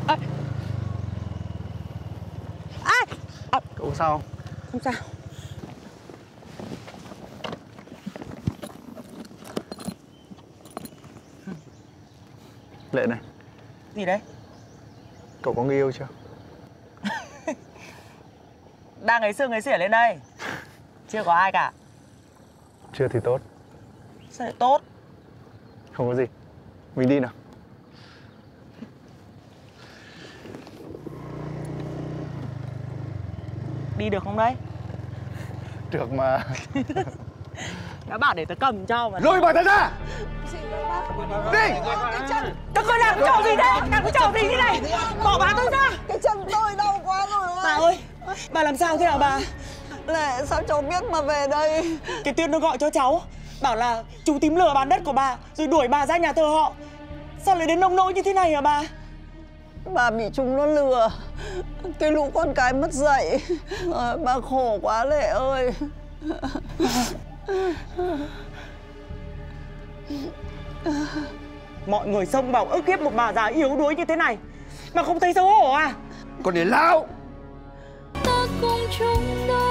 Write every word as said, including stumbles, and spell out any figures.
À. À. À. Cậu sao không? Không sao. Lệ này. Gì đấy? Cậu có người yêu chưa? Đang ấy sương ấy xỉa lên đây. Chưa có ai cả. Chưa thì tốt. Sao lại tốt? Không có gì. Mình đi nào. Đi được không đấy? Được mà. Đã bảo để tớ cầm cho mà. Lôi bà ta ra. Đi. Tớ coi làm cái trò gì thế? Làm cái trò gì thế này? Bỏ bà tôi ra. Cái chân tôi đau quá rồi. Bà ơi, bà làm sao thế hả bà? Lệ, sao cháu biết mà về đây? Cái Tuyết nó gọi cho cháu, bảo là chú tím lừa bán đất của bà, rồi đuổi bà ra nhà thờ họ. Sao lại đến nông nỗi như thế này hả bà? Bà bị chúng nó lừa. Cái lũ con cái mất dạy. À, bà khổ quá Lệ ơi. Mọi người xông vào ức hiếp một bà già yếu đuối như thế này mà không thấy xấu hổ à? Còn để lao. Ta cùng chung đôi